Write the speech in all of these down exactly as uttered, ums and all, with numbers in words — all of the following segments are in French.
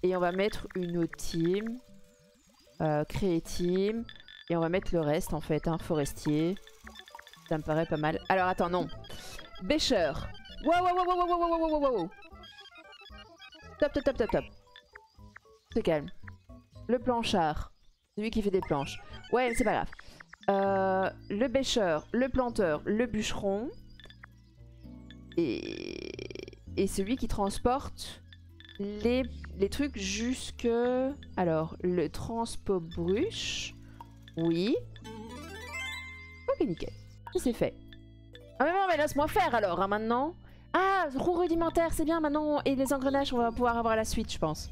Et on va mettre une autre team. Euh, créer team. Et on va mettre le reste en fait, hein, forestier. Ça me paraît pas mal. Alors attends, non. Bêcheur. Wow, wow, wow, wow, wow, wow, wow, wow, wow. Top, top, top, top, top. Se calme. Le planchard. Celui qui fait des planches. Ouais, c'est pas grave. Euh, le bêcheur, le planteur, le bûcheron. Et, et celui qui transporte les, les trucs jusque... Alors, le transpo bruche. Oui. Ok, nickel. C'est fait. Ah mais non, mais laisse-moi faire alors, hein, maintenant. Ah, roue rudimentaire, c'est bien maintenant. Et les engrenages, on va pouvoir avoir la suite, je pense.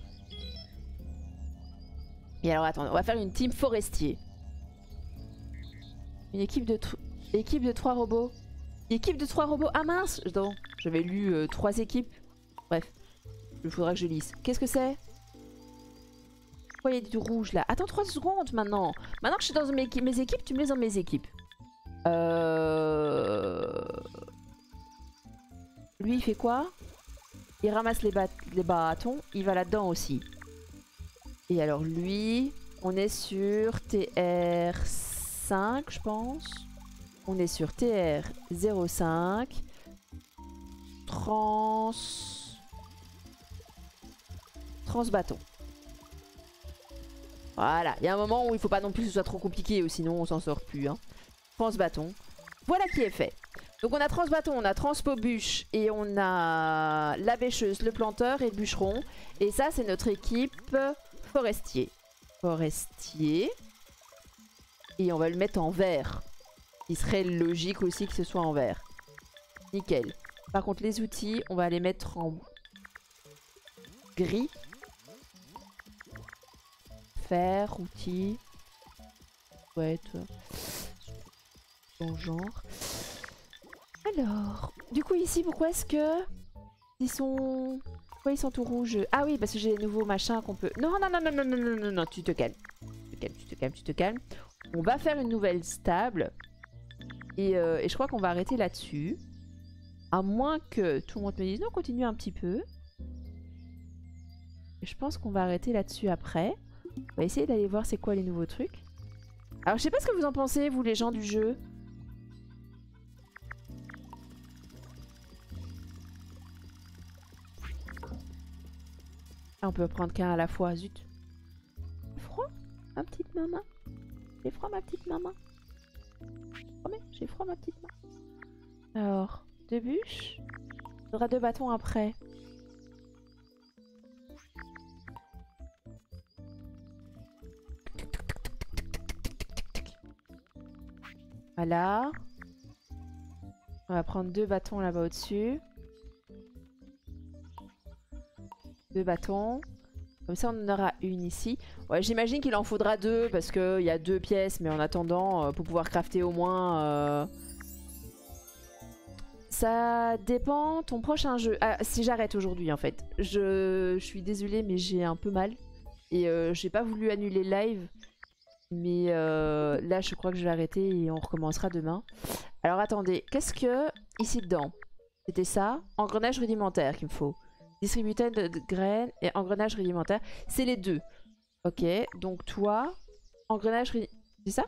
Et alors, attends, on va faire une team forestier. Une équipe de, équipe de trois robots. Équipe de trois robots. Ah mince, non, j'avais lu euh, trois équipes. Bref, il faudra que je lise. Qu'est-ce que c'est? Pourquoi il y a du rouge là? Attends trois secondes maintenant. Maintenant que je suis dans mes, mes équipes, tu me laisses dans mes équipes. Euh... Lui il fait quoi? Il ramasse les, bat les bâtons. Il va là-dedans aussi. Et alors lui, on est sur T R cinq je pense. On est sur T R zéro cinq. Trans... Trans bâton. Voilà, il y a un moment où il faut pas non plus que ce soit trop compliqué, sinon on s'en sort plus. Hein. Trans bâton. Voilà qui est fait. Donc on a trans bâton, on a transpo bûche et on a la bêcheuse, le planteur et le bûcheron. Et ça c'est notre équipe forestier. Forestier. Et on va le mettre en vert. Il serait logique aussi que ce soit en vert. Nickel. Par contre les outils, on va les mettre en gris. Fer, outils. Ouais, ton genre. Alors, du coup ici, pourquoi est-ce que ils sont... Pourquoi ils sont tout rouges? Ah oui, parce que j'ai les nouveaux machins qu'on peut... Non, non, non, non, non, non, non, non, non, tu te calmes. Tu te calmes, tu te calmes, tu te calmes. On va faire une nouvelle stable. Et, euh, et je crois qu'on va arrêter là-dessus. À moins que tout le monde me dise non, continue un petit peu. Et je pense qu'on va arrêter là-dessus après. On va essayer d'aller voir c'est quoi les nouveaux trucs. Alors je sais pas ce que vous en pensez, vous les gens du jeu. Ah, on peut prendre qu'un à la fois, zut. J'ai froid, ma petite maman. J'ai froid, ma petite maman. Oh mais j'ai froid, ma petite maman. Alors, deux bûches. Il faudra deux bâtons après. Voilà. On va prendre deux bâtons là-bas au-dessus. Deux bâtons. Comme ça, on en aura une ici. Ouais, j'imagine qu'il en faudra deux parce qu'il y a deux pièces. Mais en attendant, euh, pour pouvoir crafter au moins... Euh... Ça dépend ton prochain jeu. Ah, si j'arrête aujourd'hui en fait. Je... je suis désolée mais j'ai un peu mal. Et euh, j'ai pas voulu annuler le live. Mais euh, là, je crois que je vais arrêter et on recommencera demain. Alors attendez, qu'est-ce que ici dedans? C'était ça, engrenage rudimentaire qu'il me faut. Distributeur de, de graines et engrenage rudimentaire. C'est les deux. Ok, donc toi, engrenage rudimentaire. C'est ça?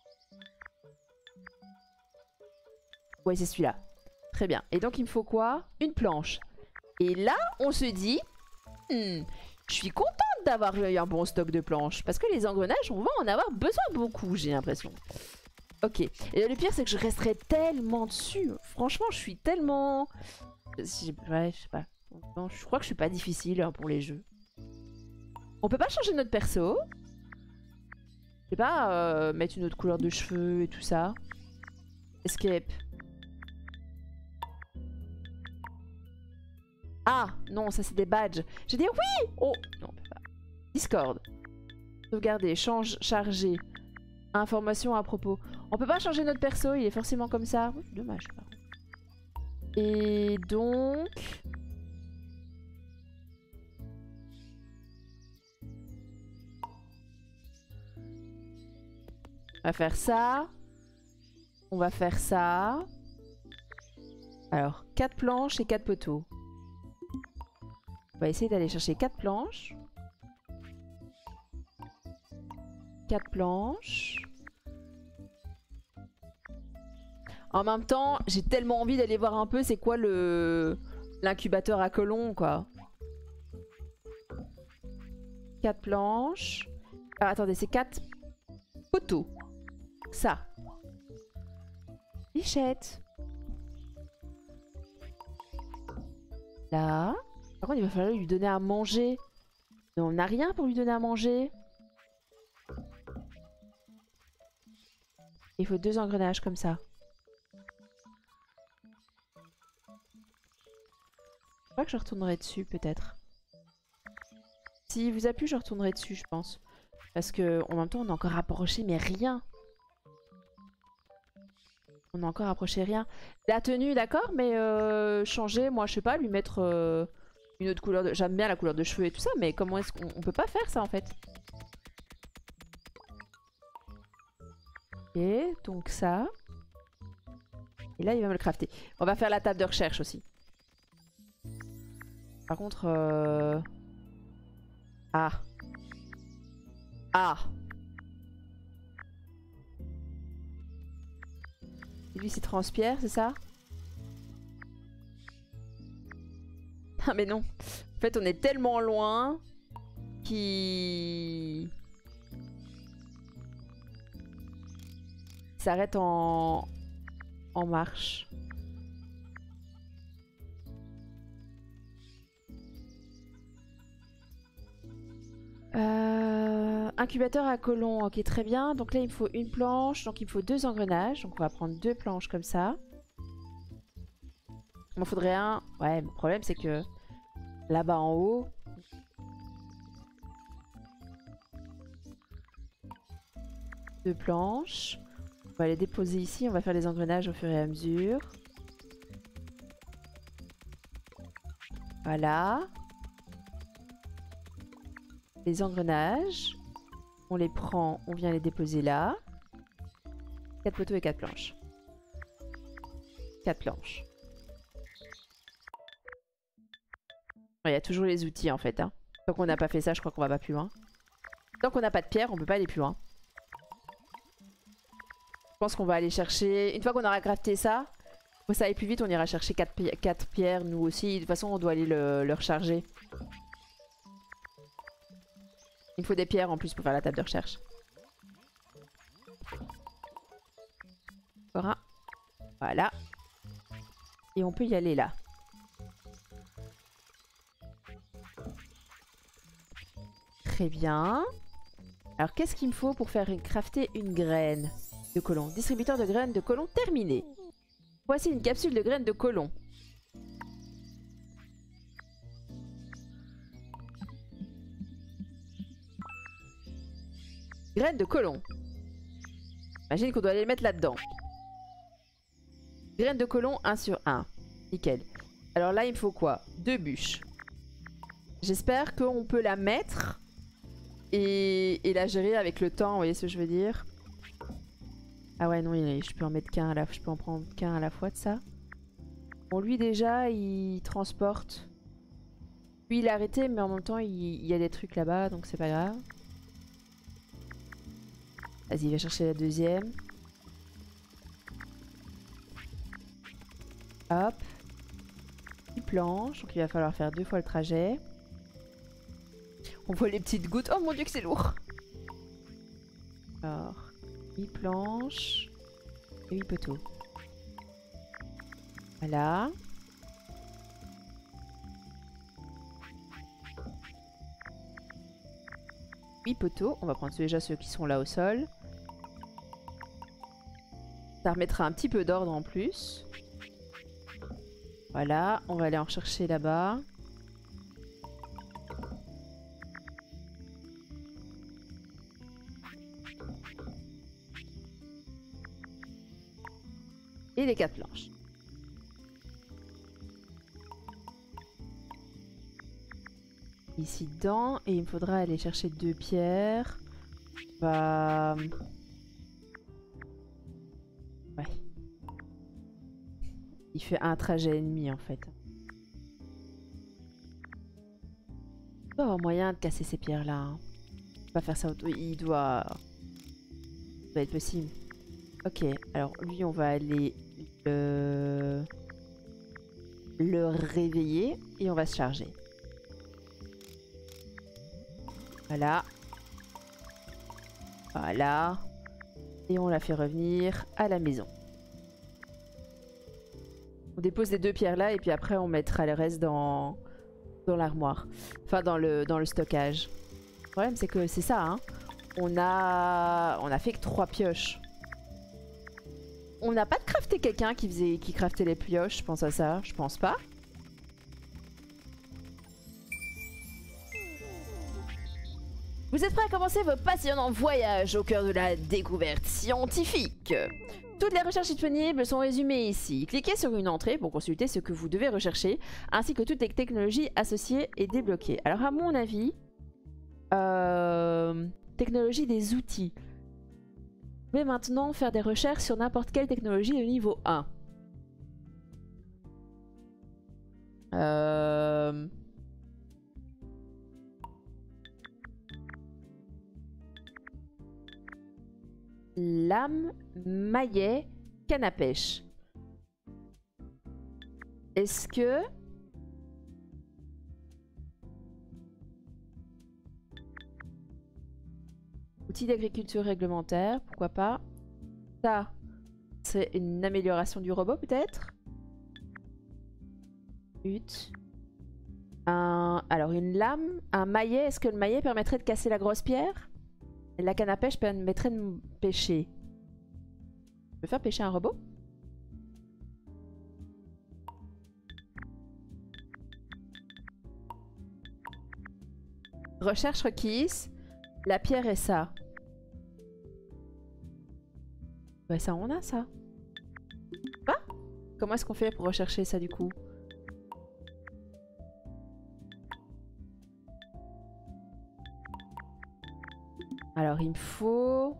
Ouais, c'est celui-là. Très bien. Et donc il me faut quoi? Une planche. Et là, on se dit, hmm, je suis contente d'avoir eu un bon stock de planches. Parce que les engrenages, on va en avoir besoin beaucoup, j'ai l'impression. Ok. Et le pire, c'est que je resterai tellement dessus. Franchement, je suis tellement... Ouais, je sais pas. Non, je crois que je suis pas difficile hein, pour les jeux. On peut pas changer notre perso. Je sais pas, euh, mettre une autre couleur de cheveux et tout ça. Escape. Ah, non, ça c'est des badges. J'ai dit oui. Oh, non, on peut pas. Discord. Sauvegarder, change, charger. Information à propos. On peut pas changer notre perso, il est forcément comme ça. Oui, dommage. Et donc... On va faire ça. On va faire ça. Alors, quatre planches et quatre poteaux. On va essayer d'aller chercher quatre planches. quatre planches. En même temps, j'ai tellement envie d'aller voir un peu c'est quoi le l'incubateur à colons, quoi. quatre planches. Ah, attendez, c'est quatre poteaux. Ça. Lichette. Là. Par contre, il va falloir lui donner à manger. Mais on n'a rien pour lui donner à manger. Il faut deux engrenages comme ça. Je crois que je retournerai dessus peut-être. S'il vous a plu, je retournerai dessus, je pense. Parce que en même temps, on a encore approché, mais rien. On a encore approché rien. La tenue, d'accord, mais euh, changer, moi, je sais pas, lui mettre euh, une autre couleur de... J'aime bien la couleur de cheveux et tout ça, mais comment est-ce qu'on on peut pas faire ça, en fait? Ok, donc ça. Et là, il va me le crafter. On va faire la table de recherche aussi. Par contre... Euh... Ah. Ah. Et lui, c'est transpierre, c'est ça? Ah mais non. En fait, on est tellement loin qu'il s'arrête en... en marche. Euh, incubateur à colons, ok, très bien. Donc là, il me faut une planche, donc il me faut deux engrenages. Donc on va prendre deux planches comme ça. Il m'en faudrait un. Ouais, le problème, c'est que là-bas en haut... Deux planches. On va les déposer ici, on va faire les engrenages au fur et à mesure. Voilà. Les engrenages, on les prend, on vient les déposer là. quatre poteaux et quatre planches. quatre planches. Il y a toujours les outils en fait. Hein. Tant qu'on n'a pas fait ça, je crois qu'on va pas plus loin. Tant qu'on n'a pas de pierre, on peut pas aller plus loin. Je pense qu'on va aller chercher... Une fois qu'on aura crafté ça, pour que ça aille plus vite, on ira chercher quatre, pi quatre pierres nous aussi. De toute façon, on doit aller le, le recharger. Il me faut des pierres en plus pour faire la table de recherche. Encore un. Voilà. Et on peut y aller là. Très bien. Alors qu'est-ce qu'il me faut pour faire crafter une graine de colon? Distributeur de graines de colon terminé. Voici une capsule de graines de colon. Graines de colon. Imagine qu'on doit aller les mettre là-dedans. Graines de colon un sur un. Nickel. Alors là, il me faut quoi? Deux bûches. J'espère qu'on peut la mettre et, et la gérer avec le temps, vous voyez ce que je veux dire? Ah ouais, non, je peux en mettre qu'un à la fois. Je peux en prendre qu'un à la fois de ça. Bon, lui déjà, il transporte. Lui, il a arrêté, mais en même temps, il, il y a des trucs là-bas, donc c'est pas grave. Vas-y, il va chercher la deuxième. Hop. Une planche, donc il va falloir faire deux fois le trajet. On voit les petites gouttes. Oh mon dieu que c'est lourd. Alors, huit planches et huit poteaux. Voilà. huit poteaux. On va prendre déjà ceux qui sont là au sol. Ça remettra un petit peu d'ordre en plus. Voilà, on va aller en chercher là-bas. Et les quatre planches. Ici dedans, et il me faudra aller chercher deux pierres. Bah... Ouais. Il fait un trajet et demi en fait. Il doit avoir moyen de casser ces pierres là. Hein. Il va faire ça auto... Il doit... Ça va être possible. Ok, alors lui on va aller le... le réveiller et on va se charger. Voilà. Voilà. Et on la fait revenir à la maison. On dépose les deux pierres là et puis après on mettra le reste dans, dans l'armoire. Enfin dans le, dans le stockage. Le problème c'est que c'est ça hein. On a, on a fait que trois pioches. On n'a pas de crafté quelqu'un qui faisait, qui craftait les pioches, je pense à ça, je pense pas. Vous êtes prêts à commencer vos passionnants voyages au cœur de la découverte scientifique. Toutes les recherches disponibles sont résumées ici. Cliquez sur une entrée pour consulter ce que vous devez rechercher, ainsi que toutes les technologies associées et débloquées. Alors à mon avis, euh, technologie des outils. Vous pouvez maintenant faire des recherches sur n'importe quelle technologie de niveau un. Euh... Lame, maillet, canne à pêche. Est-ce que... Outils d'agriculture réglementaire, pourquoi pas. Ça, c'est une amélioration du robot peut-être. Hutte. Un... Alors une lame, un maillet, est-ce que le maillet permettrait de casser la grosse pierre? Et la canne à pêche permettrait de pêcher. Je peux faire pêcher un robot? Recherche requise. La pierre et ça. Ouais, ça on a ça. Quoi? Comment est-ce qu'on fait pour rechercher ça du coup? Alors il me faut...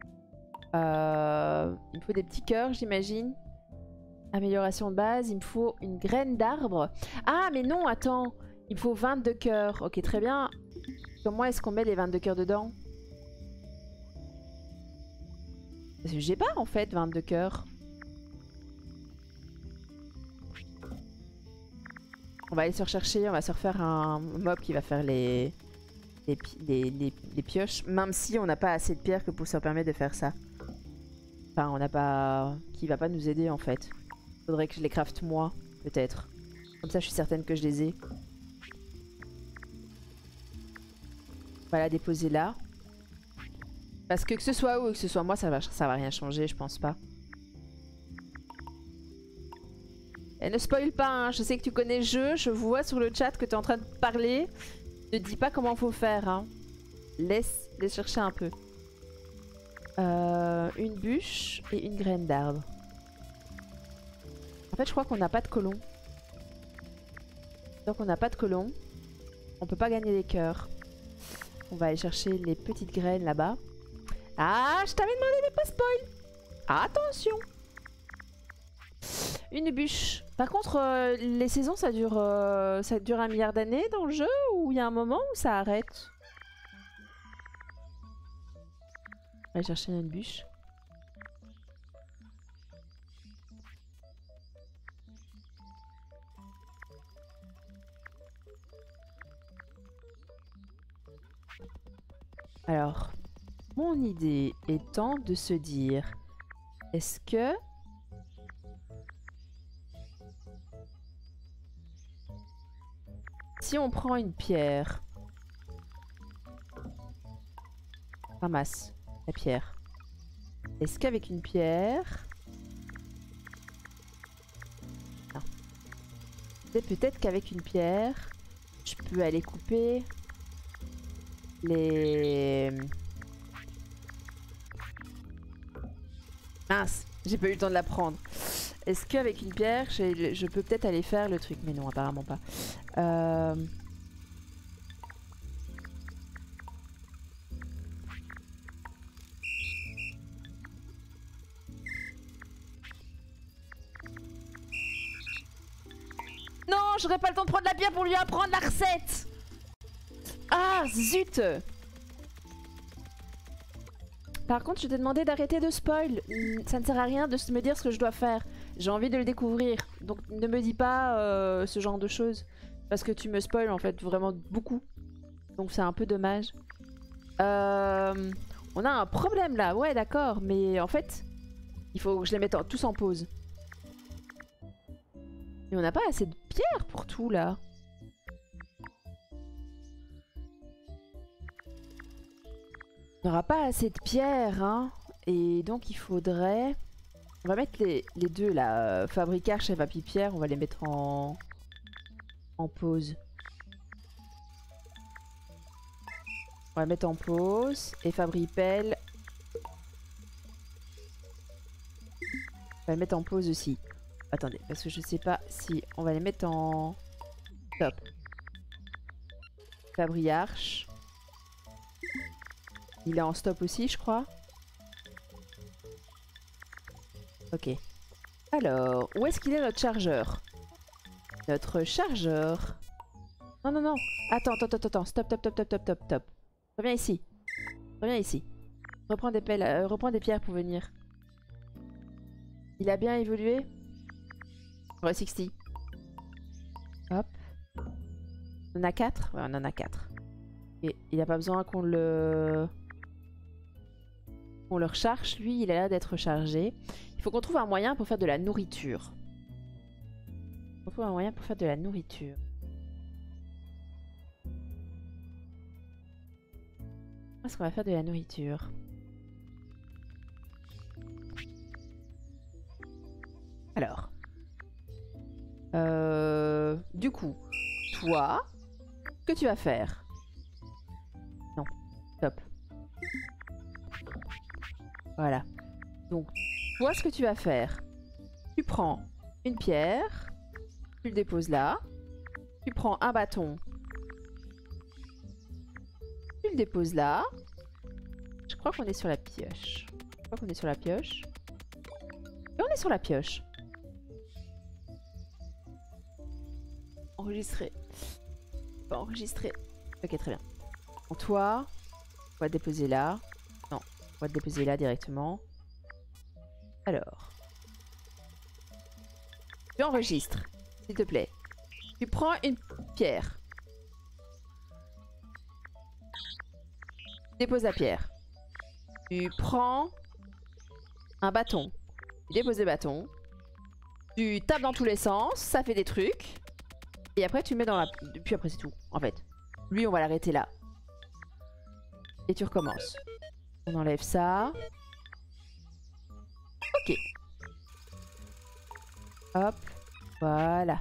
Euh, il me faut des petits cœurs j'imagine. Amélioration de base, il me faut une graine d'arbre. Ah mais non, attends. Il me faut vingt-deux cœurs. Ok, très bien. Comment est-ce qu'on met les vingt-deux cœurs dedans? Parce que j'ai pas en fait vingt-deux cœurs. On va aller se rechercher, on va se refaire un mob qui va faire les, les, les, les, les pioches. Même si on n'a pas assez de pierres que pour ça permettre de faire ça. Enfin, on n'a pas... Qui va pas nous aider en fait. Faudrait que je les crafte moi, peut-être. Comme ça je suis certaine que je les ai. On va la déposer là. Parce que que ce soit où ou que ce soit moi, ça va, ça va rien changer, je pense pas. Et ne spoil pas, hein. Je sais que tu connais le jeu, je vois sur le chat que tu es en train de parler. Ne dis pas comment faut faire. Hein. Laisse, laisse chercher un peu. Euh, une bûche et une graine d'arbre. En fait, je crois qu'on n'a pas de colon. Donc on n'a pas de colon. On peut pas gagner les cœurs. On va aller chercher les petites graines là-bas. Ah, je t'avais demandé de pas spoil. Attention. Une bûche. Par contre, euh, les saisons, ça dure, euh, ça dure un milliard d'années dans le jeu ou il y a un moment où ça arrête? On va aller chercher une bûche. Alors, mon idée étant de se dire, est-ce que... Si on prend une pierre... Ramasse la pierre. Est-ce qu'avec une pierre... Non. C'est peut-être qu'avec une pierre, je peux aller couper... Les... Mince, j'ai pas eu le temps de la prendre. Est-ce qu'avec une pierre, je peux peut-être aller faire le truc? Mais non, apparemment pas. Euh... Non, j'aurais pas le temps de prendre la pierre pour lui apprendre la recette. Ah, zut! Par contre, je t'ai demandé d'arrêter de spoil. Ça ne sert à rien de me dire ce que je dois faire. J'ai envie de le découvrir. Donc ne me dis pas euh, ce genre de choses. Parce que tu me spoil en fait vraiment beaucoup. Donc c'est un peu dommage. Euh, on a un problème là. Ouais d'accord. Mais en fait, il faut que je les mette en, tous en pause. Mais on n'a pas assez de pierres pour tout là. On n'aura pas assez de pierres, hein. Et donc il faudrait... On va mettre les, les deux là, euh, Fabricard, Chef à Pierre, on va les mettre en... en pause. On va mettre en pause. Et Fabripel... On va les mettre en pause aussi. Attendez, parce que je sais pas si... On va les mettre en... Top. Fabriarche. Il est en stop aussi, je crois. Ok. Alors, où est-ce qu'il est notre chargeur? Notre chargeur. Non, non, non. Attends, attends, attends, attends. Stop, stop, stop, stop, stop, stop, stop. Reviens ici. Reviens ici. Reprends des pelles, euh, reprends des pierres pour venir. Il a bien évolué? Ouais, soixante. Hop. On en a quatre? Ouais, on en a quatre. Et il n'a pas besoin qu'on le... On le recharge, lui il a l'air d'être rechargé. Il faut qu'on trouve un moyen pour faire de la nourriture. On trouve un moyen pour faire de la nourriture. Est-ce qu'on va faire de la nourriture? Alors. Euh, du coup, toi, que tu vas faire? Non, top. Voilà. Donc, toi, ce que tu vas faire, tu prends une pierre, tu le déposes là, tu prends un bâton, tu le déposes là. Je crois qu'on est sur la pioche. Je crois qu'on est sur la pioche. Et on est sur la pioche. Enregistrer. Pas enregistrer. Ok, très bien. Donc, toi, on va te déposer là. Non. On va te déposer là directement. Alors. Tu enregistres, s'il te plaît. Tu prends une pierre. Tu déposes la pierre. Tu prends un bâton. Tu déposes le bâton. Tu tapes dans tous les sens, ça fait des trucs. Et après tu mets dans la... Puis après c'est tout, en fait. Lui on va l'arrêter là. Et tu recommences. On enlève ça. Ok. Hop. Voilà.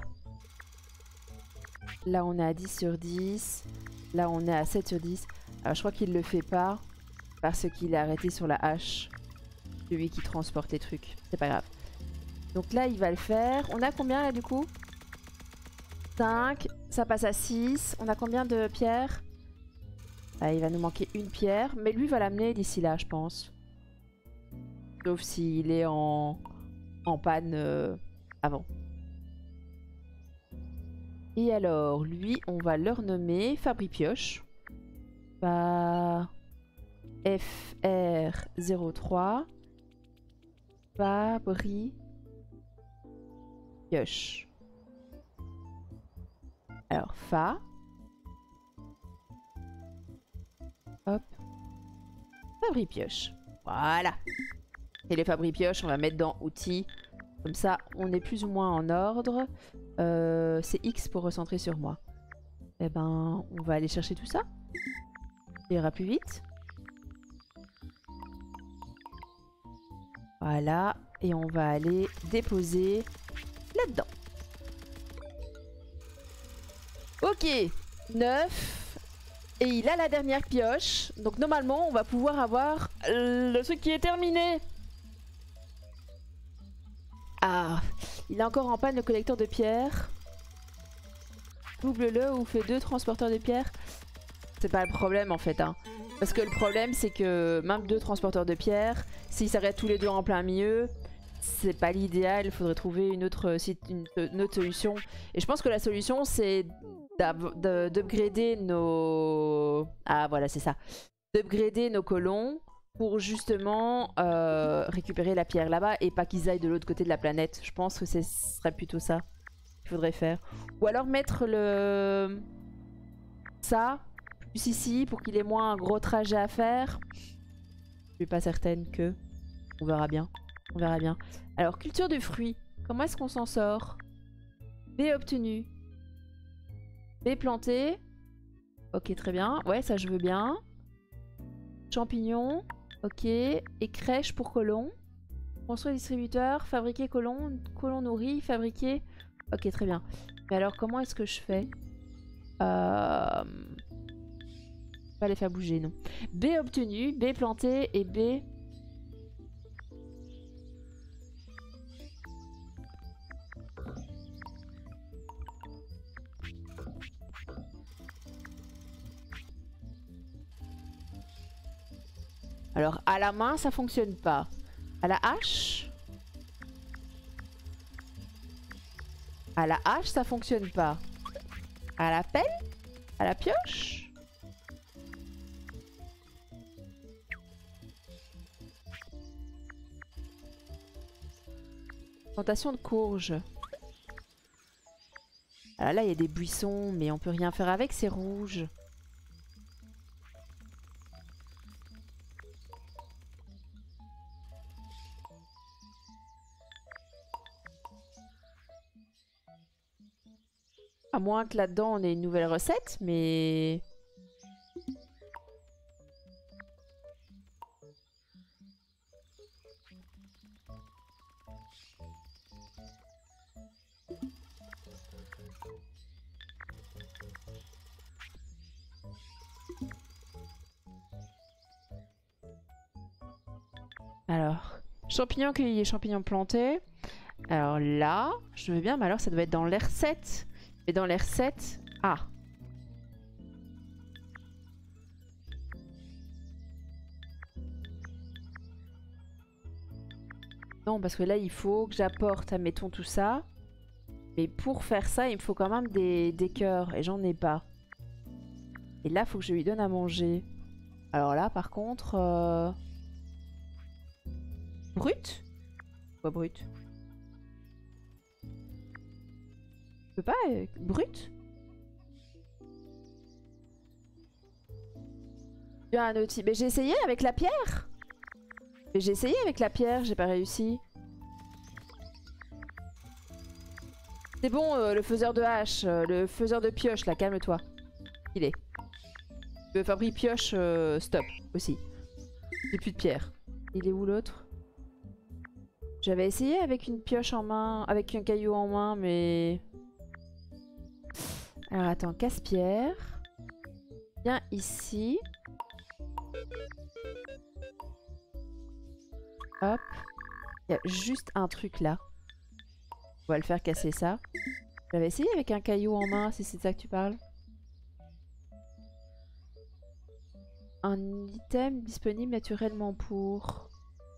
Là on est à dix sur dix. Là on est à sept sur dix. Alors je crois qu'il le fait pas. Parce qu'il est arrêté sur la hache. Celui qui transporte les trucs. C'est pas grave. Donc là il va le faire. On a combien là du coup? cinq. Ça passe à six. On a combien de pierres? Ah, il va nous manquer une pierre. Mais lui va l'amener d'ici là, je pense. Sauf s'il est en, en panne euh, avant. Et alors, lui, on va le renommer Fabripioche. Bah... F R zéro trois. Fabripioche. Alors, Fa. Hop. Fabripioche. Voilà. Et les Fabripioche, on va mettre dans outils. Comme ça, on est plus ou moins en ordre. Euh, c'est X pour recentrer sur moi. Eh ben, on va aller chercher tout ça. Ça ira plus vite. Voilà. Et on va aller déposer là-dedans. Ok. neuf. Et il a la dernière pioche. Donc normalement, on va pouvoir avoir le truc qui est terminé. Ah, il est encore en panne le collecteur de pierres. Double-le ou fais deux transporteurs de pierres. C'est pas le problème en fait. Hein. Parce que le problème c'est que même deux transporteurs de pierres, s'ils s'arrêtent tous les deux en plein milieu, c'est pas l'idéal. Il faudrait trouver une autre, une, une autre solution. Et je pense que la solution c'est d'upgrader nos... Ah voilà c'est ça. D'upgrader nos colons pour justement euh, récupérer la pierre là-bas et pas qu'ils aillent de l'autre côté de la planète. Je pense que ce serait plutôt ça qu'il faudrait faire. Ou alors mettre le... ça plus ici pour qu'il ait moins un gros trajet à faire. Je suis pas certaine que... On verra bien. On verra bien. Alors, culture de fruits. Comment est-ce qu'on s'en sort? B obtenu. B planté. Ok, très bien. Ouais, ça je veux bien. Champignons. Ok. Et crèche pour colons. Construire distributeur. Fabriquer colons. Colons nourris. Fabriquer. Ok, très bien. Mais alors, comment est-ce que je fais? Euh... Pas les faire bouger, non. B obtenu. B planté. Et B... Alors, à la main, ça fonctionne pas. À la hache? À la hache, ça fonctionne pas. À la pelle? À la pioche? Plantation de courge. Alors là, il y a des buissons, mais on peut rien faire avec, c'est rouge. À moins que là-dedans on ait une nouvelle recette, mais... Alors, champignons cueillis, champignons plantés. Alors là, je veux bien, mais alors ça doit être dans l'R sept. Et dans l'R sept... Ah. Non, parce que là, il faut que j'apporte, admettons, tout ça. Mais pour faire ça, il me faut quand même des, des cœurs. Et j'en ai pas. Et là, il faut que je lui donne à manger. Alors là, par contre... Euh... Brut? Quoi, brut? Je peux pas... Euh, brut? Il y a un outil. Mais j'ai essayé avec la pierre. Mais j'ai essayé avec la pierre, j'ai pas réussi. C'est bon, euh, le faiseur de hache, euh, le faiseur de pioche, là, calme-toi. Il est. Le fabrique pioche, euh, stop, aussi. J'ai plus de pierre. Il est où l'autre? J'avais essayé avec une pioche en main, avec un caillou en main, mais... Alors attends, casse-pierre. Viens ici. Hop. Il y a juste un truc là. On va le faire casser ça. J'avais essayé avec un caillou en main, si c'est ça que tu parles. Un item disponible naturellement pour...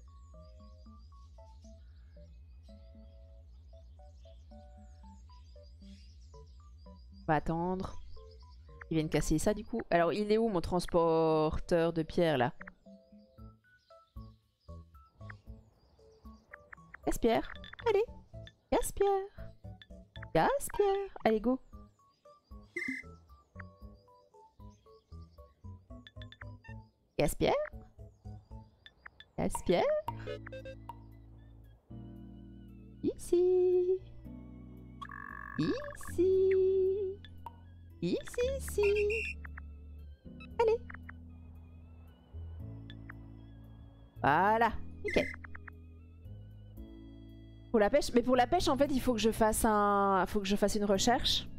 On va attendre. Ils viennent casser ça du coup. Alors il est où mon transporteur de pierre là? Casse-pierre. Allez. Casse-pierre. Casse-pierre. Allez go. Casse-pierre. Casse-pierre. Ici. Ici. Ici, ici. Allez. Voilà. Nickel. Pour la pêche. Mais pour la pêche, en fait, il faut que je fasse un... faut que je fasse une recherche.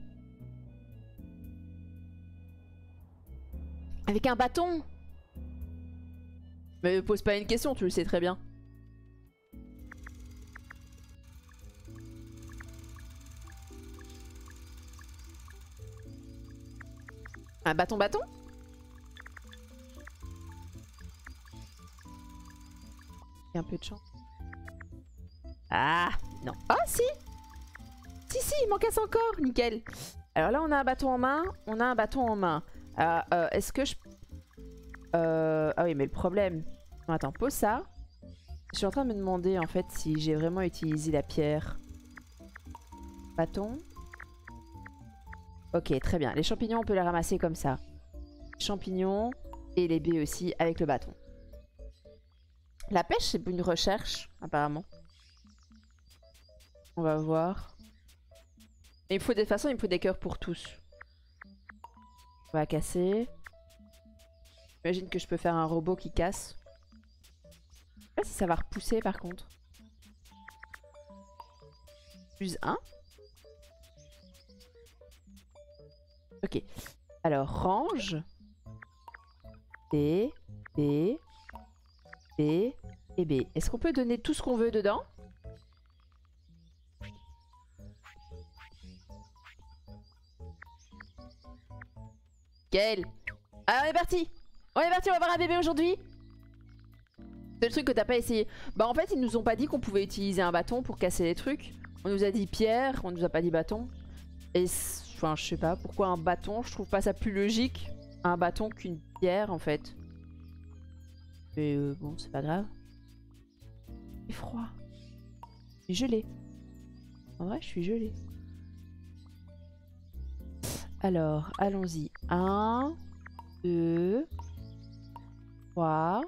Avec un bâton. Mais pose pas une question, tu le sais très bien. Un bâton bâton? Il y a un peu de chance. Ah non. Ah si. Si si, il m'en casse encore. Nickel. Alors là on a un bâton en main. On a un bâton en main. Euh, euh, Est-ce que je... Euh... Ah oui mais le problème... Non, attends, pose ça. Je suis en train de me demander en fait si j'ai vraiment utilisé la pierre. Bâton. Ok, très bien. Les champignons, on peut les ramasser comme ça. Champignons et les baies aussi avec le bâton. La pêche, c'est une recherche, apparemment. On va voir. Et il faut de toute façon, il me faut des cœurs pour tous. On va casser. J'imagine que je peux faire un robot qui casse. Je sais pas si ça va repousser par contre. Plus un. Ok. Alors, range. B, B, B et B. Est-ce qu'on peut donner tout ce qu'on veut dedans? Gaël. Alors on est parti. On est parti, on va voir un bébé aujourd'hui. C'est le truc que t'as pas essayé. Bah en fait ils nous ont pas dit qu'on pouvait utiliser un bâton pour casser les trucs. On nous a dit pierre, on nous a pas dit bâton. Et enfin je sais pas pourquoi un bâton, je trouve pas ça plus logique un bâton qu'une pierre en fait. Mais euh, bon c'est pas grave. Il fait froid. Je suis gelée. En vrai je suis gelée. Alors allons-y. un, deux, trois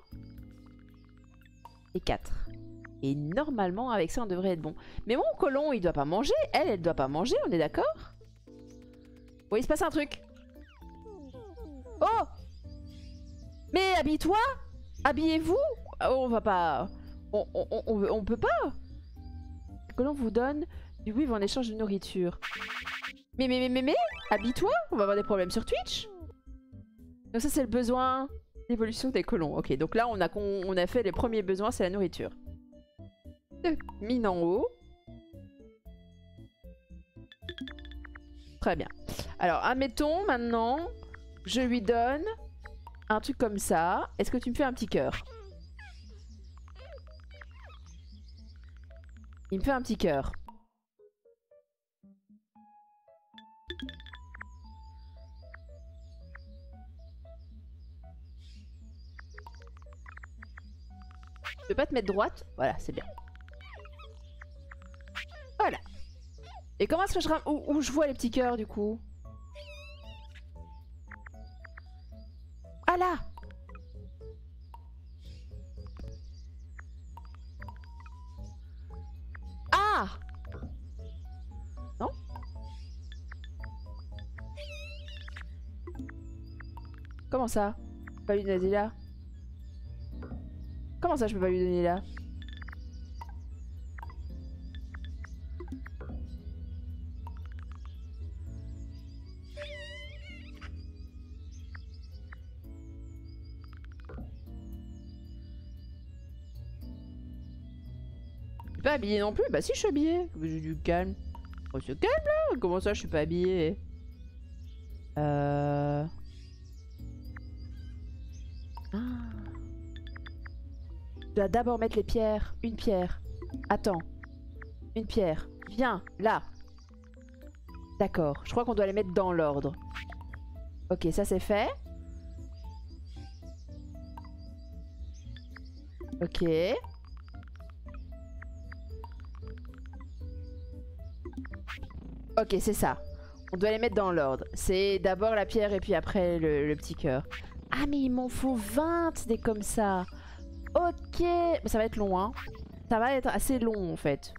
et quatre. Et normalement avec ça on devrait être bon. Mais mon colon il doit pas manger. Elle elle doit pas manger, on est d'accord? Bon il se passe un truc. Oh! Mais habille-toi! Habillez-vous! On va pas... On, on, on, on peut pas! Le colon vous donne du weave en échange de nourriture. Mais mais mais mais mais! Habille-toi! On va avoir des problèmes sur Twitch! Donc ça c'est le besoin d'évolution des colons. Ok, donc là on a, on a fait les premiers besoins, c'est la nourriture. Mine en haut. Très bien. Alors admettons maintenant, je lui donne un truc comme ça. Est-ce que tu me fais un petit cœur? Il me fait un petit cœur. Je peux pas te mettre droite? Voilà, c'est bien. Voilà. Et comment est-ce que je ram... où, où je vois les petits cœurs du coup? Ah là! Ah! Non? Comment ça? Je peux pas lui donner là? Comment ça je peux pas lui donner là? Je suis pas habillée non plus? Bah si je suis habillée. J'ai du calme. Oh c'est calme là? Comment ça je suis pas habillée? Euh... Ah. Je dois d'abord mettre les pierres. Une pierre. Attends. Une pierre. Viens, là. D'accord. Je crois qu'on doit les mettre dans l'ordre. Ok, ça c'est fait. Ok. Ok, c'est ça. On doit les mettre dans l'ordre. C'est d'abord la pierre et puis après le, le petit cœur. Ah mais il m'en faut vingt des comme ça. Ok. Ça va être long hein. Ça va être assez long en fait.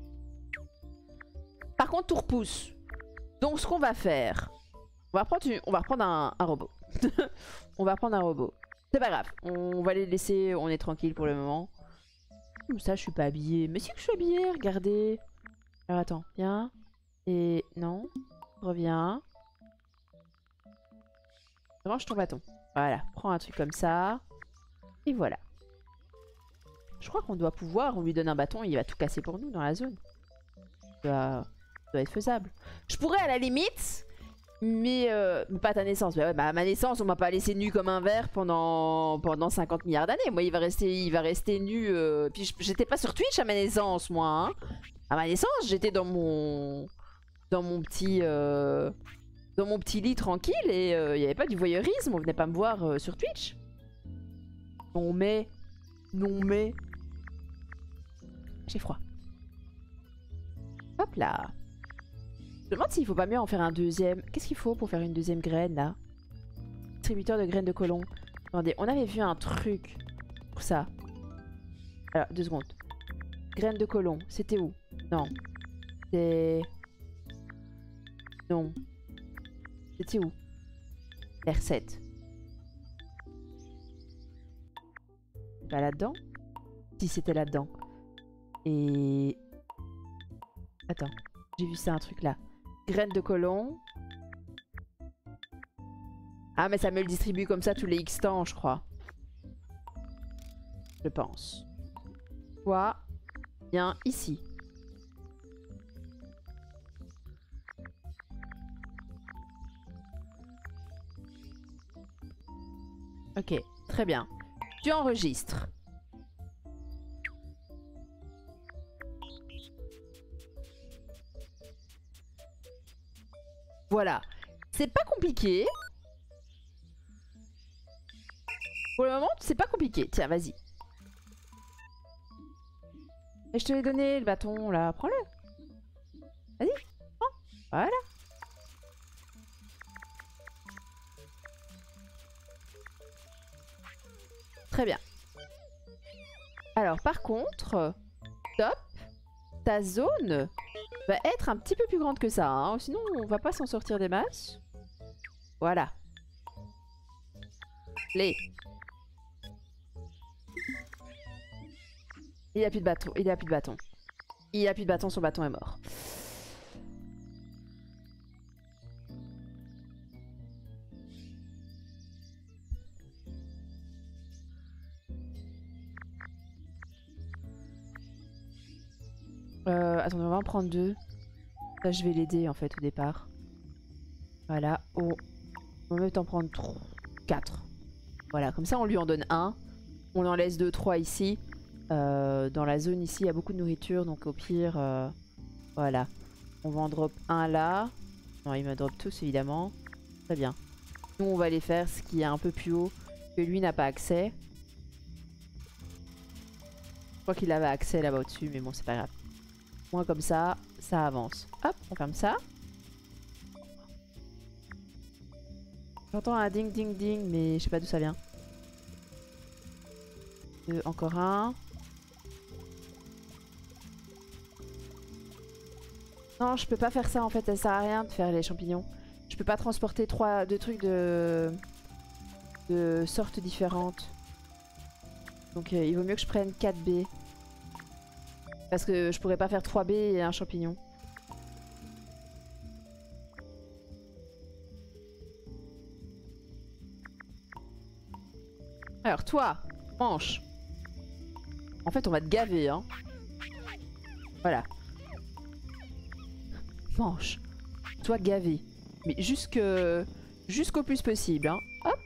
Par contre tout repousse. Donc ce qu'on va faire. On va reprendre, une... on va reprendre un, un robot. On va reprendre un robot. C'est pas grave. On va les laisser. On est tranquille pour le moment. Comme ça je suis pas habillée. Mais si que je suis habillée. Regardez. Alors attends. Viens. Et non. Reviens. Range ton bâton. Voilà. Prends un truc comme ça. Et voilà. Je crois qu'on doit pouvoir. On lui donne un bâton. Il va tout casser pour nous dans la zone. Ça doit, ça doit être faisable. Je pourrais à la limite. Mais, euh, mais pas à ta naissance. Bah ouais, bah à ma naissance, on m'a pas laissé nu comme un verre pendant, pendant cinquante milliards d'années. Moi, il va rester, il va rester nu. Euh... Puis j'étais pas sur Twitch à ma naissance, moi. Hein. À ma naissance, j'étais dans mon... Dans mon petit... Euh... Dans mon petit lit tranquille. Et il euh, n'y avait pas du voyeurisme. On venait pas me voir euh, sur Twitch. On met Non mais... J'ai froid. Hop là. Je me demande s'il faut pas mieux en faire un deuxième. Qu'est-ce qu'il faut pour faire une deuxième graine là? Distributeur de graines de colon. Attendez, on avait vu un truc pour ça. Alors, deux secondes. Graines de colon, c'était où? Non. C'est... Non. C'était où? Les recettes. Pas là-dedans? Si, c'était là-dedans. Et... Attends, j'ai vu ça, un truc là. Graines de colon. Ah, mais ça me le distribue comme ça tous les X temps, je crois. Je pense. Toi, viens ici. Ok, très bien. Tu enregistres. Voilà. C'est pas compliqué. Pour le moment, c'est pas compliqué. Tiens, vas-y. Et je te l'ai donné, le bâton, là. Prends-le. Vas-y. Prends. Voilà. Très bien. Alors, par contre, top, ta zone va être un petit peu plus grande que ça. Hein. Sinon, on va pas s'en sortir des masses. Voilà. Les. Il n'y a plus de bâton. Il n'y a plus de bâton. Il n'y a plus de bâton. Son bâton est mort. Euh, attendez, on va en prendre deux. Là, je vais l'aider en fait au départ. Voilà. Oh. On va même en prendre trois. quatre. Voilà, comme ça on lui en donne un. On en laisse deux, trois ici. Euh, dans la zone ici, il y a beaucoup de nourriture. Donc au pire, euh, voilà. On va en drop un là. Non, il me drop tous évidemment. Très bien. Nous, on va aller faire ce qui est un peu plus haut. Que lui n'a pas accès. Je crois qu'il avait accès là-bas au-dessus. Mais bon, c'est pas grave. Moins comme ça, ça avance. Hop, on ferme ça. J'entends un ding ding ding, mais je sais pas d'où ça vient. Deux, encore un. Non, je peux pas faire ça en fait, ça sert à rien de faire les champignons. Je peux pas transporter trois, deux trucs de, de sortes différentes. Donc euh, il vaut mieux que je prenne quatre B. Parce que je pourrais pas faire trois B et un champignon. Alors toi, mange. En fait on va te gaver hein. Voilà. Mange. Sois gavé. Mais jusque jusqu'au plus possible hein. Hop.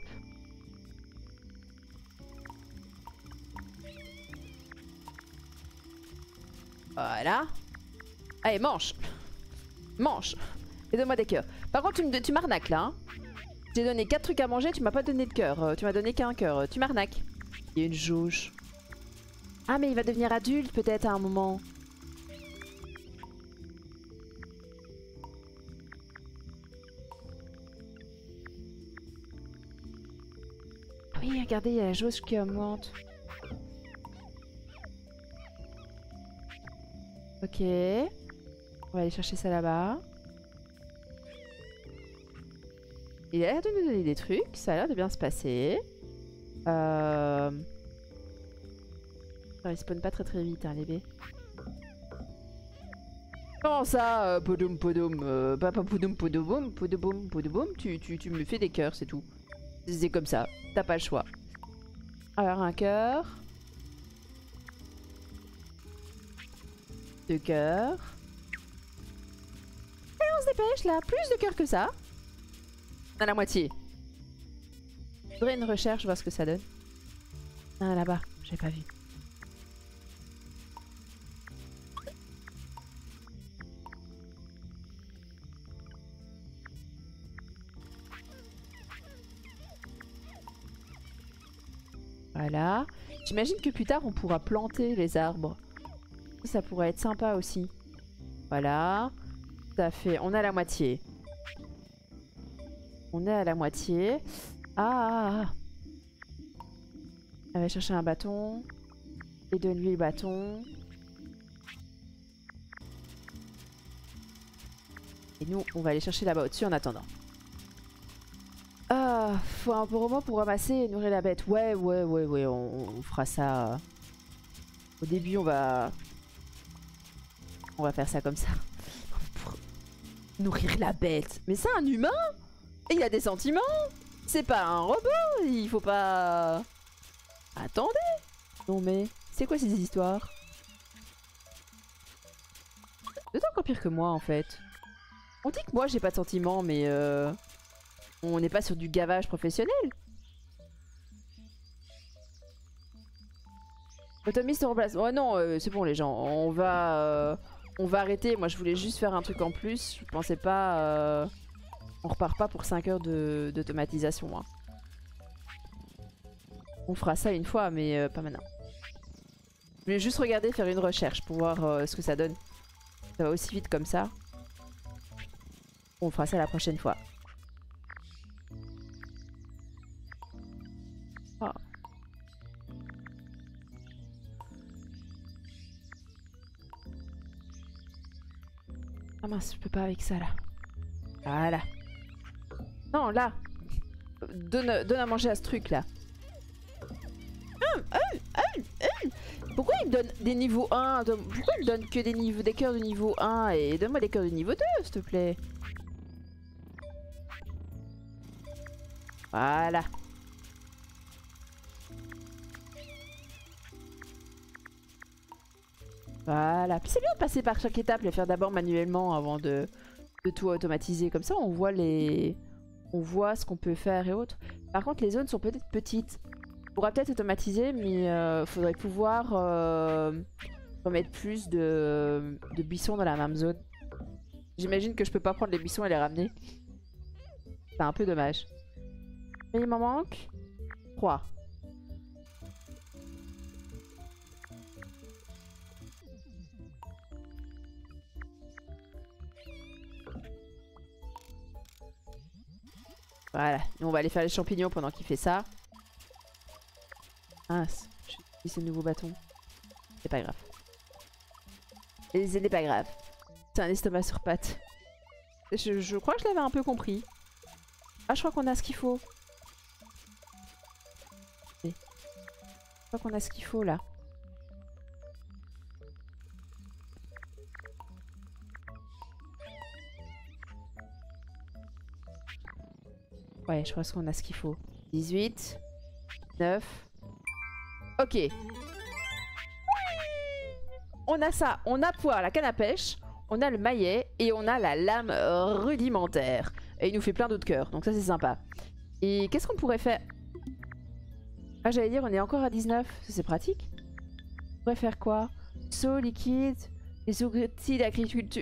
Voilà. Allez, mange. Mange. Et donne-moi des cœurs. Par contre, tu me- tu m'arnaques là. Hein. J'ai donné quatre trucs à manger, tu m'as pas donné de cœur. Euh, tu m'as donné qu'un cœur. Euh, Tu m'arnaques. Il y a une jauge. Ah, mais il va devenir adulte peut-être à un moment. Ah oui, regardez, il y a la jauge qui augmente. Ok. On va aller chercher ça là-bas. Il a l'air de nous donner des trucs. Ça a l'air de bien se passer. Euh... Non, ils spawnent pas très très vite, hein, les baies. Comment ça, euh, podoum podoum euh, Pas pas podoum podoum podoum podoum tu, tu, tu me fais des cœurs, c'est tout. C'est comme ça. T'as pas le choix. Alors, un cœur. Deux cœurs. Allez, on se dépêche là. Plus de cœurs que ça. À la moitié. Je voudrais une recherche, voir ce que ça donne. Ah, là-bas. J'ai pas vu. Voilà. J'imagine que plus tard on pourra planter les arbres. Ça pourrait être sympa aussi. Voilà. Ça fait... On a la moitié. On est à la moitié. Ah, ah, ah. Elle va chercher un bâton. Et donne-lui le bâton. Et nous, on va aller chercher là-bas au-dessus en attendant. Ah, faut un moment pour ramasser et nourrir la bête. Ouais, ouais, ouais, ouais, on, on fera ça. Au début, on va... On va faire ça comme ça. Pour nourrir la bête. Mais c'est un humain. Et il y a des sentiments. C'est pas un robot. Il faut pas... Attendez. Non mais, c'est quoi ces histoires? C'est encore pire que moi en fait. On dit que moi j'ai pas de sentiments, mais euh, on n'est pas sur du gavage professionnel. Automiste remplace. Oh non, euh, c'est bon les gens. On va, euh, on va arrêter. Moi je voulais juste faire un truc en plus. Je pensais pas. Euh, on repart pas pour cinq heures d'automatisation. Hein. On fera ça une fois, mais euh, pas maintenant. Je voulais juste regarder, faire une recherche pour voir euh, ce que ça donne. Ça va aussi vite comme ça. On fera ça la prochaine fois. Oh. Ah mince, je peux pas avec ça là. Voilà. Non, là. Donne, donne à manger à ce truc là. Hum, hum, hum, hum. Pourquoi il me donne des niveaux un? Pourquoi il me donne que des, niveaux, des cœurs de niveau un? Et donne-moi des cœurs de niveau deux, s'il te plaît. Voilà. Voilà. Puis c'est bien de passer par chaque étape, les faire d'abord manuellement avant de, de tout automatiser. Comme ça, on voit les, on voit ce qu'on peut faire et autres. Par contre, les zones sont peut-être petites. On pourra peut-être automatiser, mais il euh, faudrait pouvoir euh, remettre plus de, de buissons dans la même zone. J'imagine que je peux pas prendre les buissons et les ramener. C'est un peu dommage. Mais il m'en manque trois. Voilà, et on va aller faire les champignons pendant qu'il fait ça. Ah, j'ai utilisé ce nouveau bâton. C'est pas grave. Et ce n'est pas grave. C'est un estomac sur pattes. Je, je crois que je l'avais un peu compris. Ah, je crois qu'on a ce qu'il faut. Je crois qu'on a ce qu'il faut là. Ouais, je pense qu'on a ce qu'il faut. dix-huit, neuf. Ok. On a ça, on a poire, la canne à pêche, on a le maillet et on a la lame rudimentaire. Et il nous fait plein d'autres cœurs, donc ça c'est sympa. Et qu'est-ce qu'on pourrait faire? Ah, j'allais dire, on est encore à dix-neuf, c'est pratique. On pourrait faire quoi? Seau liquide, les outils d'agriculture.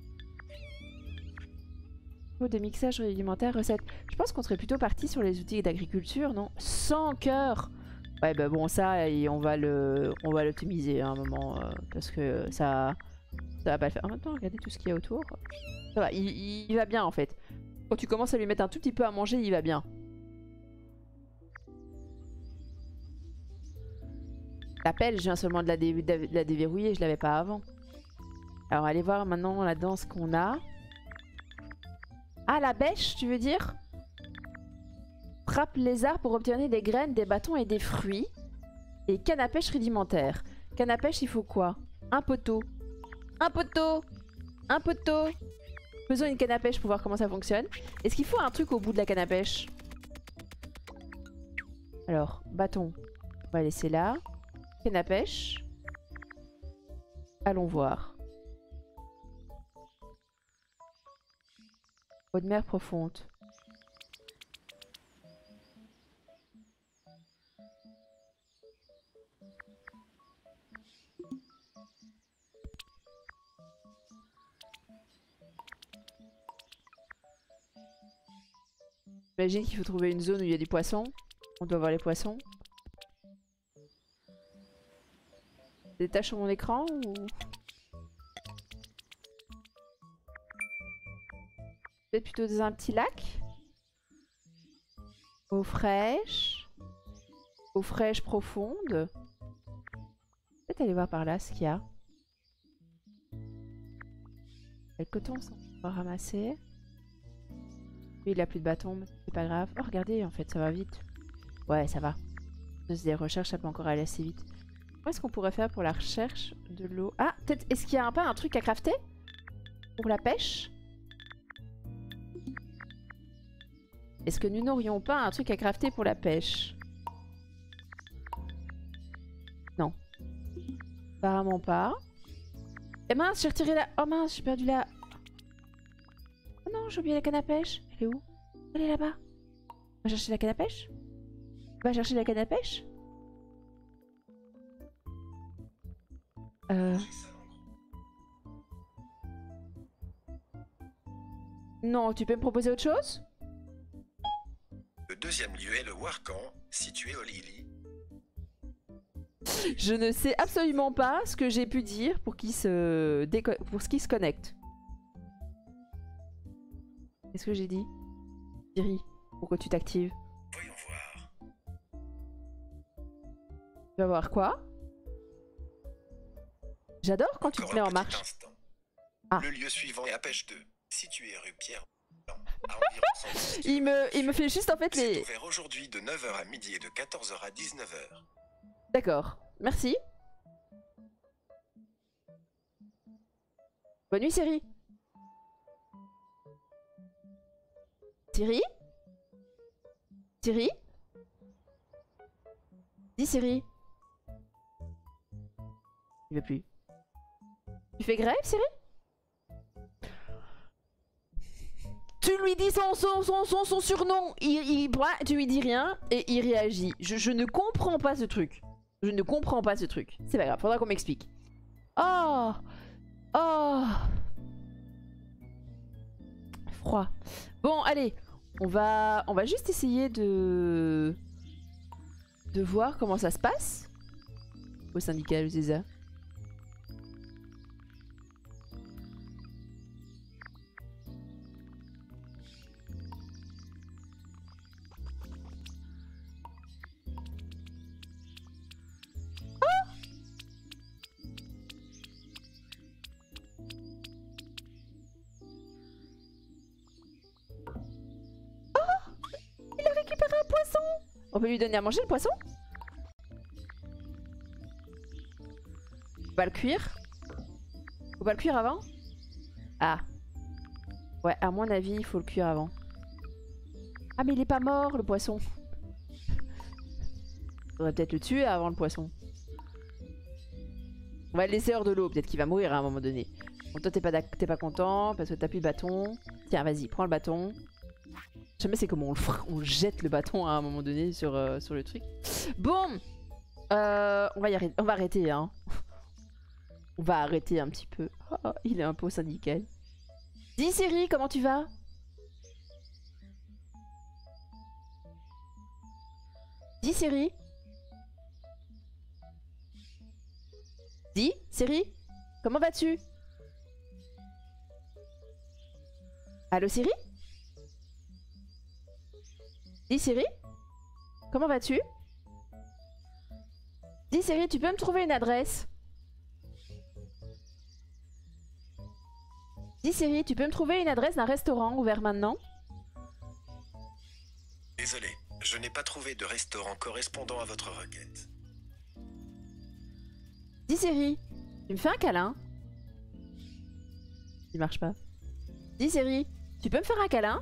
De mixage rudimentaire, recette. Je pense qu'on serait plutôt parti sur les outils d'agriculture, non? cent cœurs. Ouais, bah bon, ça, et on va le, on va l'optimiser à un moment, euh, parce que ça, ça va pas le faire. En même temps, regardez tout ce qu'il y a autour. Ça va, il, il, il va bien en fait. Quand tu commences à lui mettre un tout petit peu à manger, il va bien. La pelle, je viens seulement de la, dé, de la déverrouiller, je l'avais pas avant. Alors, allez voir maintenant là-dedans ce qu'on a. Ah, la bêche, tu veux dire? Frappe les arbres pour obtenir des graines, des bâtons et des fruits. Et canne à pêche rudimentaire. Canne à pêche, il faut quoi? Un poteau. Un poteau. Un poteau. Faisons une canne à pêche pour voir comment ça fonctionne. Est-ce qu'il faut un truc au bout de la canne à pêche? Alors, bâton. On va laisser là. Canne à pêche. Allons voir. Eau de mer profonde. J'imagine qu'il faut trouver une zone où il y a des poissons. On doit voir les poissons. Des taches sur mon écran ou... Peut-être plutôt dans un petit lac. Eau fraîche. Eau fraîche profonde. Peut-être aller voir par là ce qu'il y a. Le coton, on va ramasser. Lui, il a plus de bâton, mais c'est pas grave. Oh, regardez, en fait, ça va vite. Ouais, ça va. Des recherches, ça peut encore aller assez vite. Comment est-ce qu'on pourrait faire pour la recherche de l'eau? Ah, peut-être, est-ce qu'il y a un, pas un truc à crafter? Pour la pêche? Est-ce que nous n'aurions pas un truc à crafter pour la pêche? Non. Apparemment pas. Eh mince, j'ai retiré la... Oh mince, j'ai perdu la... Oh non, j'ai oublié la canne à pêche. Elle est où? Elle est là-bas. On va chercher la canne à pêche? On va chercher la canne à pêche? Euh... Non, tu peux me proposer autre chose? Le deuxième lieu est le Warcan, situé au Lily. Je ne sais absolument pas ce que j'ai pu dire pour qu'il se déco... pour ce qui se connecte. Qu'est-ce que j'ai dit? Siri, pourquoi tu t'actives? Voyons voir. Tu vas voir quoi? J'adore quand tu te Encore mets un en petit marche. instant. Ah. Le lieu suivant est à Pêche deux, situé rue Pierre. À environ cent dix Il me, il me fait juste en fait C'est les... ouvert aujourd'hui de neuf heures à midi et de quatorze heures à dix-neuf heures. D'accord, merci. Bonne nuit Siri. Siri? Siri? Dis Siri. Il veut plus. Tu fais grève Siri? Tu lui dis son, son, son, son, son surnom, il, il, tu lui dis rien et il réagit. Je, je ne comprends pas ce truc. Je ne comprends pas ce truc. C'est pas grave, faudra qu'on m'explique. Oh! Oh! Froid. Bon, allez, on va, on va juste essayer de... de voir comment ça se passe au syndicat de Zéza. On peut lui donner à manger le poisson? Faut pas le cuire? Faut pas le cuire avant? Ah. Ouais, à mon avis, il faut le cuire avant. Ah, mais il est pas mort, le poisson. Faudrait peut-être le tuer avant le poisson. On va le laisser hors de l'eau, peut-être qu'il va mourir à un moment donné. Bon, toi, t'es pas, t'es pas content parce que t'as plus de bâton. Tiens, vas-y, prends le bâton. Je sais jamais c'est comment on le, on jette le bâton à un moment donné sur, euh, sur le truc. Bon, euh, on va y arrêter, on va arrêter hein. On va arrêter un petit peu. Oh, il est un peu syndical. Dis Siri, comment tu vas? Dis Siri. Dis Siri, comment vas-tu? Allô Siri? Dis Siri, comment vas-tu? Dis Siri, tu peux me trouver une adresse? Dis Siri, tu peux me trouver une adresse d'un restaurant ouvert maintenant? Désolé, je n'ai pas trouvé de restaurant correspondant à votre requête. Dis Siri, tu me fais un câlin? Il marche pas. Dis Siri, tu peux me faire un câlin?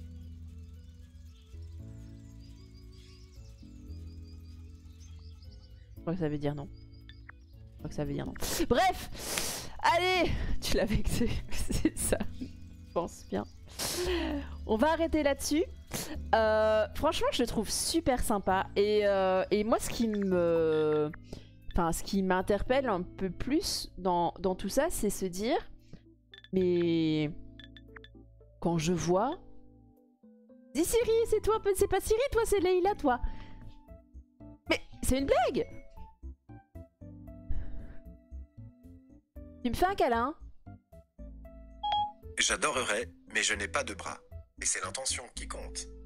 Je crois que ça veut dire non. Je crois que ça veut dire non. Bref! Allez! Tu l'as vexé. C'est ça. Je pense bien. On va arrêter là-dessus. Euh, franchement, je le trouve super sympa. Et, euh, et moi, ce qui me... Enfin, ce qui m'interpelle un peu plus dans, dans tout ça, c'est se dire... Mais... Quand je vois... Dis Siri, c'est toi, c'est pas Siri, toi, c'est Leïla, toi. Mais c'est une blague! Tu me fais un câlin? J'adorerais, mais je n'ai pas de bras. Et c'est l'intention qui compte.